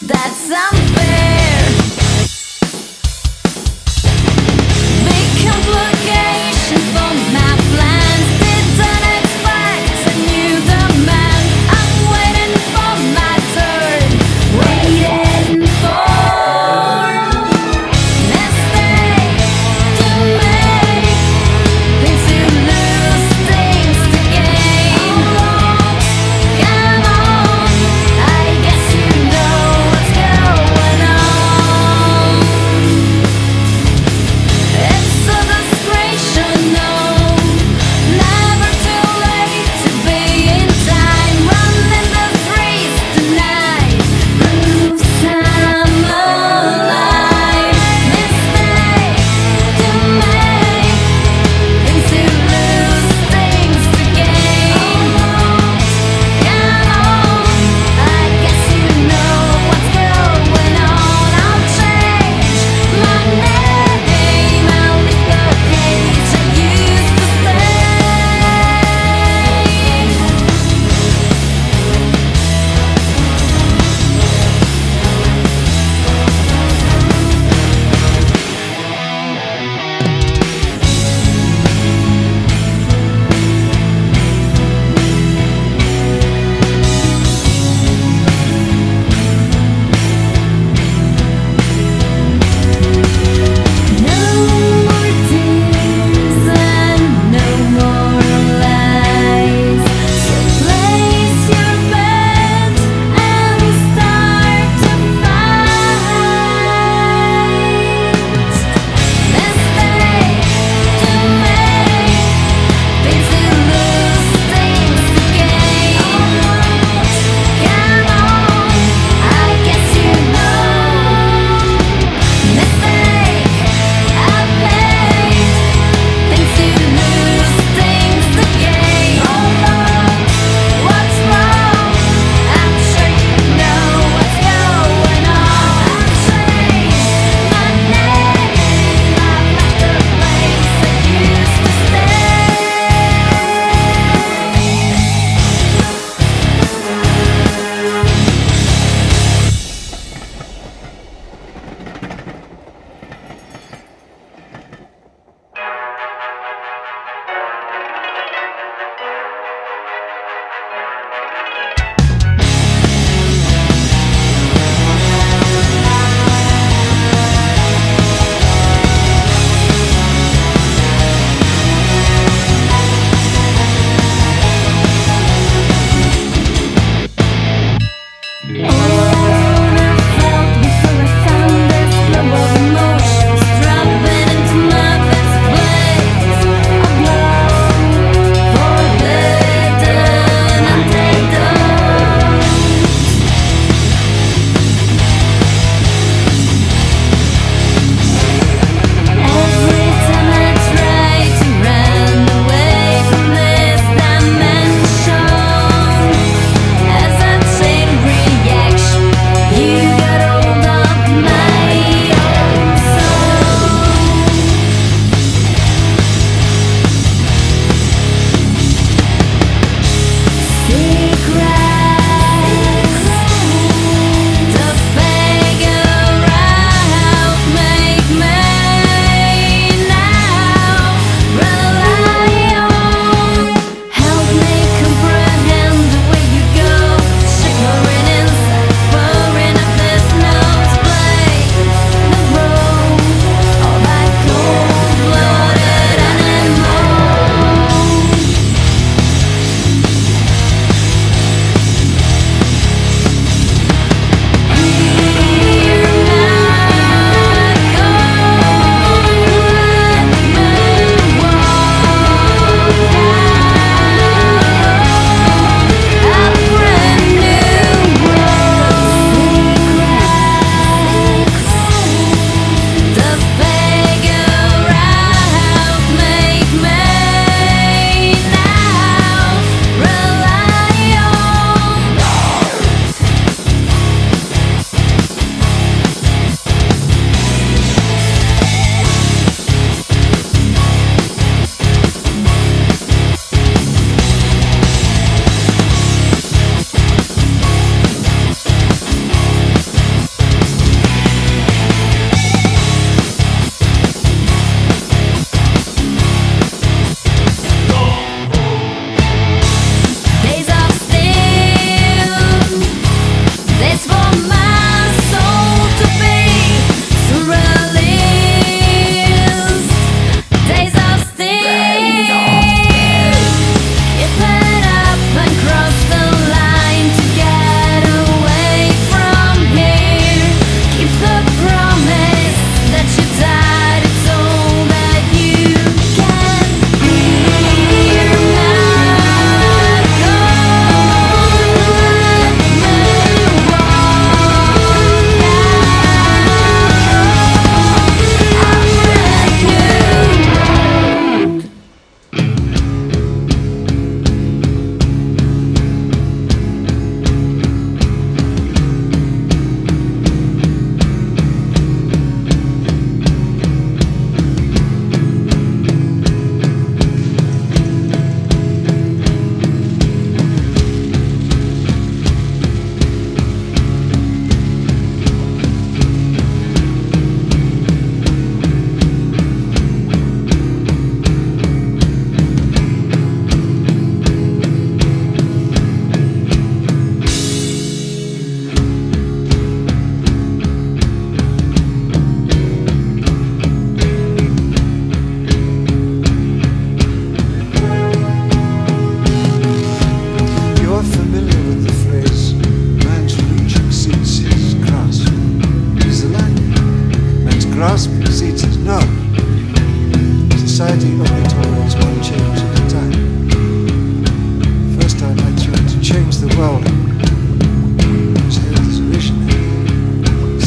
That's unfair. Big complication for my plans. Didn't expect a new demand. I'm waiting for my turn. Waiting for mistake to make. Things to lose, things to gain. Come on, I guess you know what's going on.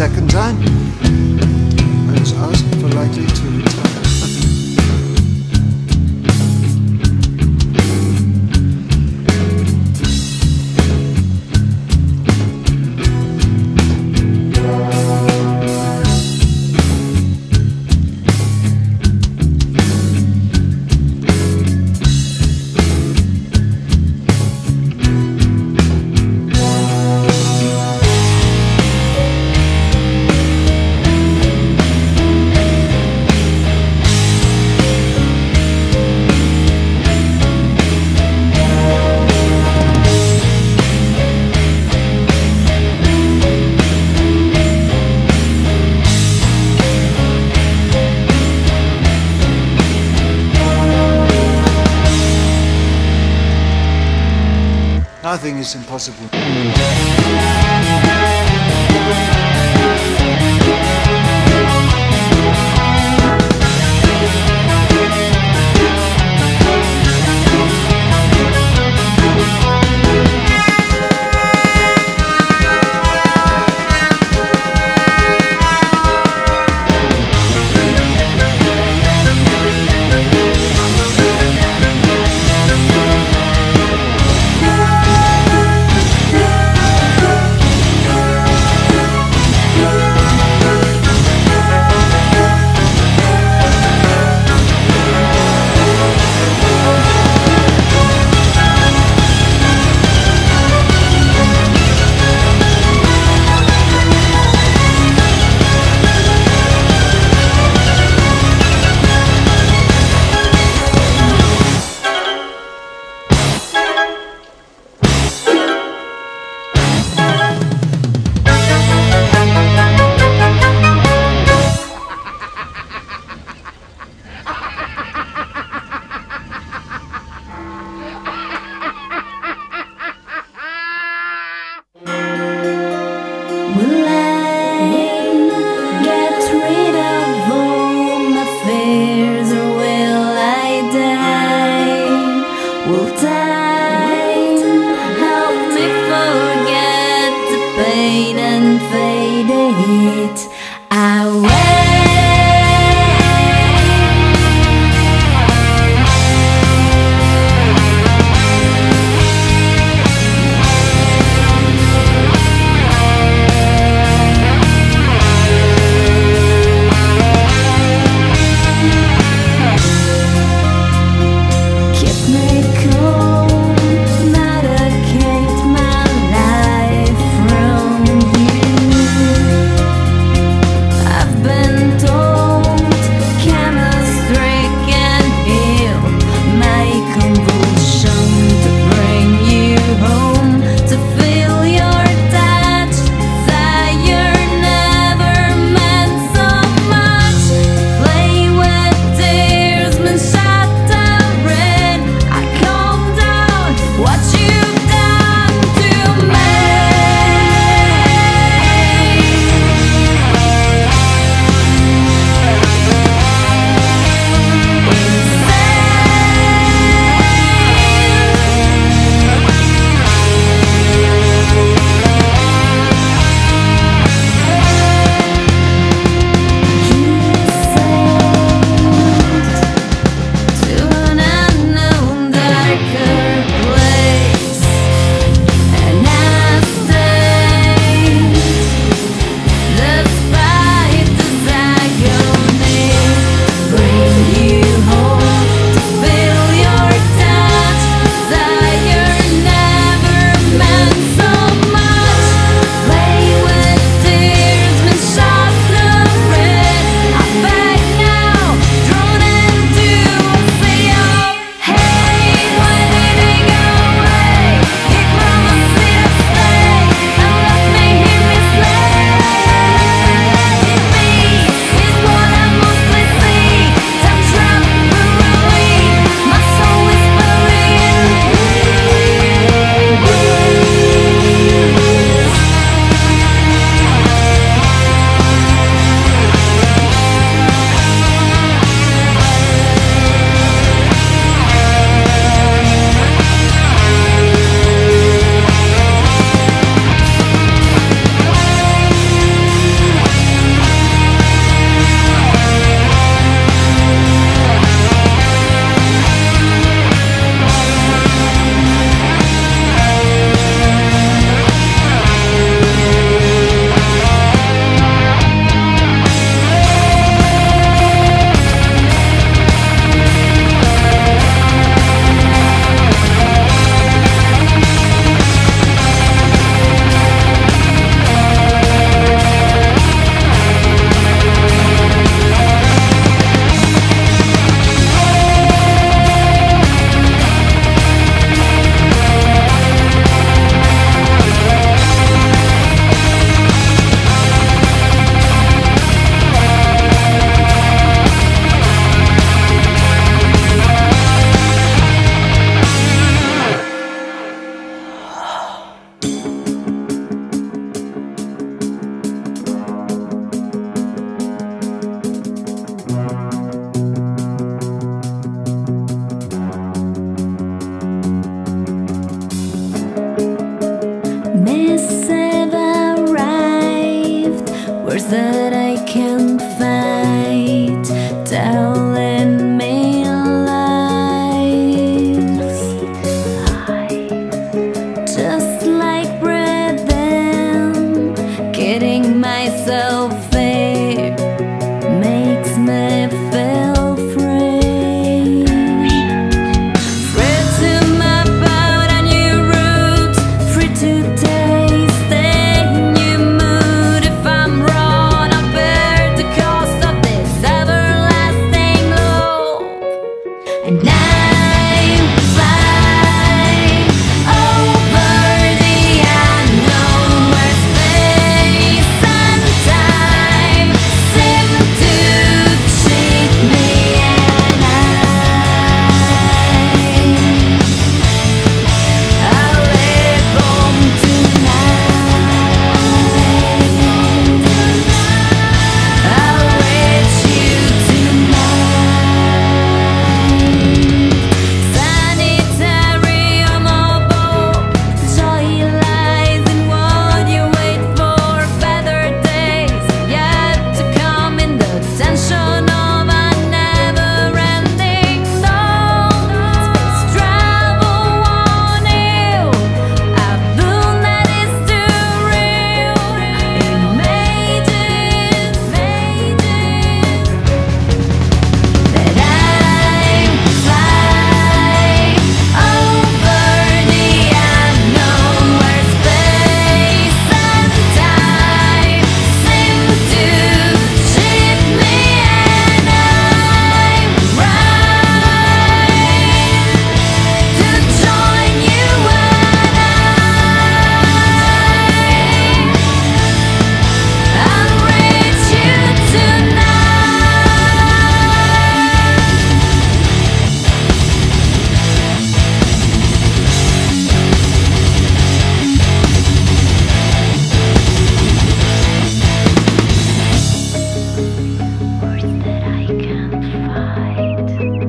second time, I was asked politely to retire. Nothing is impossible. Will I get rid of all my fears, or will I die? Will time help me forget the pain and fade it away? I've been words that I can't fight, telling me lies, just like breathing, kidding myself. It makes me feel free, free to map out a new route, free to taste a new mood. If I'm wrong, I'll bear the cost of this everlasting love. And I'm flying over the unknown, where space and time seem to cheat me, and I'll live on tonight. I'll reach you tonight. Sanitary or mobile, joy lies in what you wait for. Better days yet to come in the tension of a never-ending dawn. Space travel on you, a boon that is too real. Images that I'm flying over the unknown, where space and time seem to cheat me, and I'm right to join you, and I'll reach you tonight. Words that I can't fight,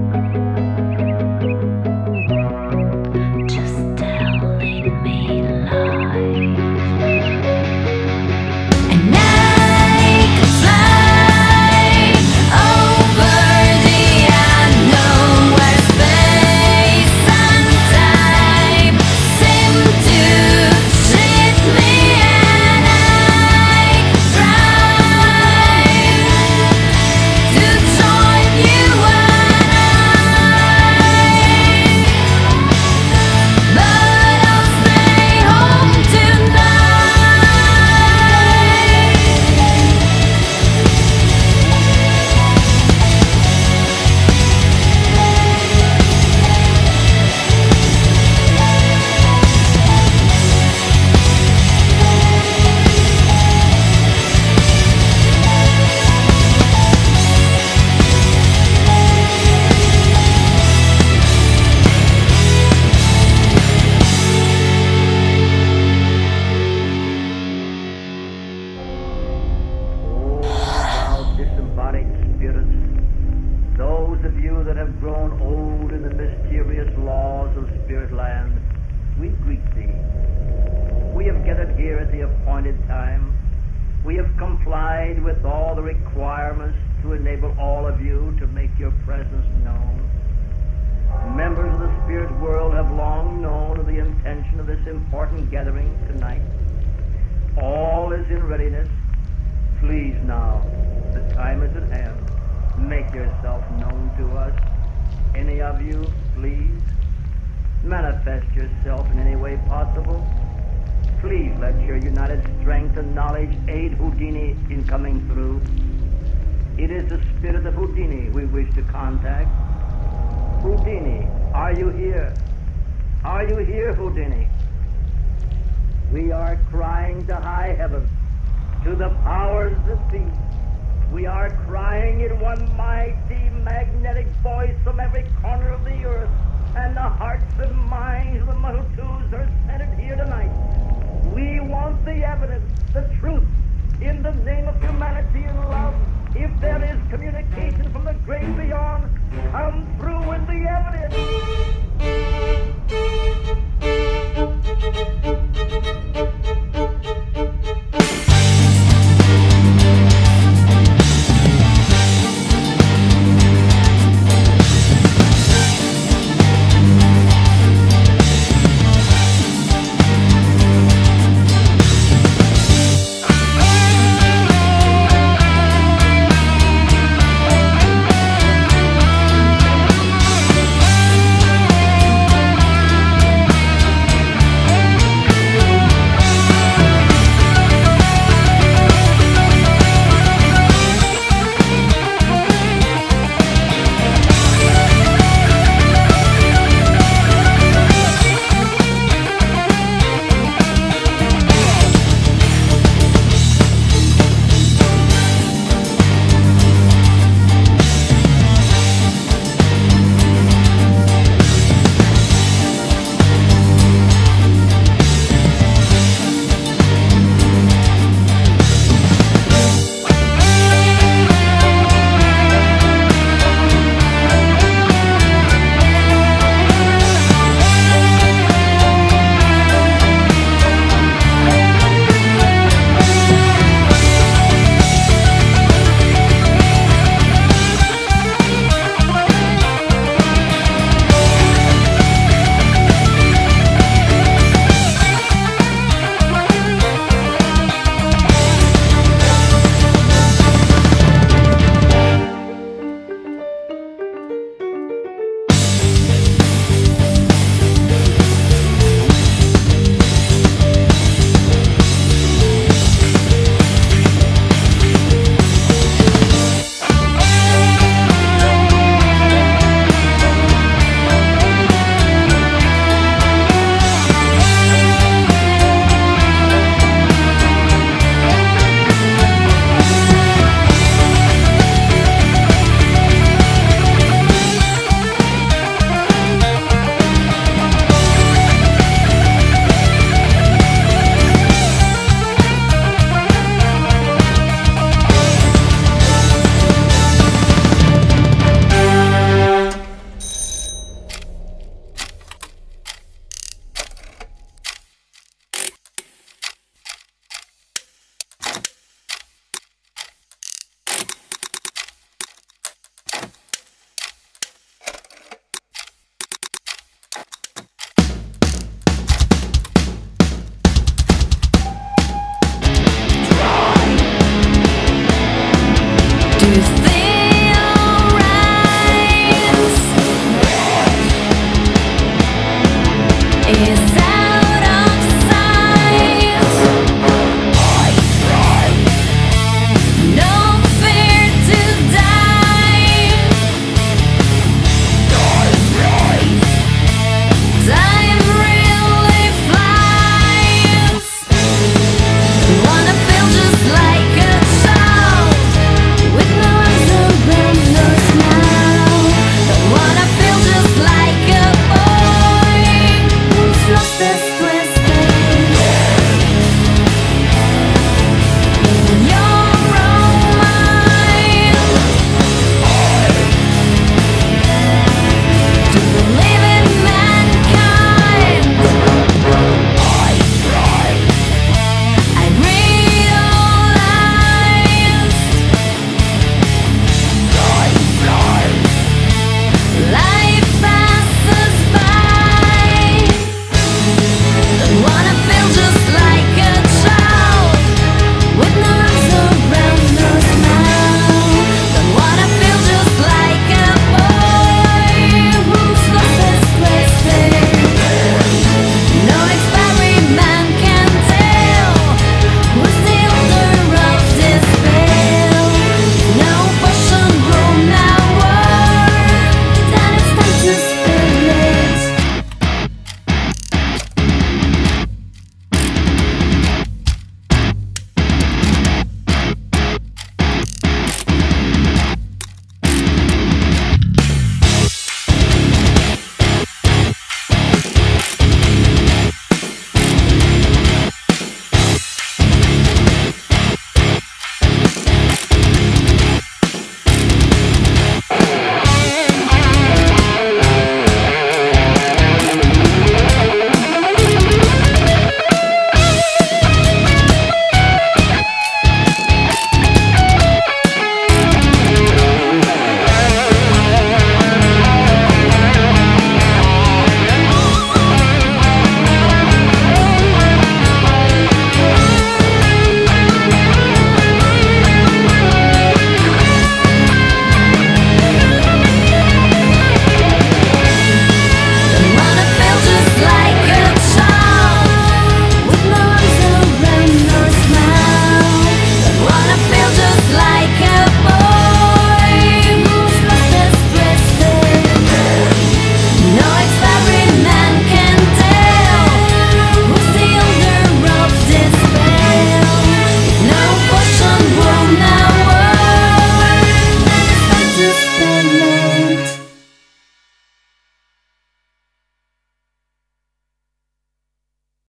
just telling me lies. And I could fly over the unknown, where space and time seem to cheat me, and I try to join you, but I'll stay home thou disembodied spirits, those of you that have grown old in the mysterious laws of Spirit Land, we greet thee. We have gathered here at the appointed time. We have complied with all the requirements to enable all of you to make your presence known. Members of the spirit world have long known of the intention of this important gathering tonight. All is in readiness. Please now, the time is at hand. Make yourself known to us. Any of you, please, manifest yourself in any way possible. Please let your united strength and knowledge aid Houdini in coming through. It is the spirit of Houdini we wish to contact. Houdini, are you here? Are you here, Houdini? We are crying to high heaven, to the powers that be. We are crying in one mighty magnetic voice from every corner of the earth, and the hearts and minds of the multitudes are centered here tonight. We want the evidence, the truth,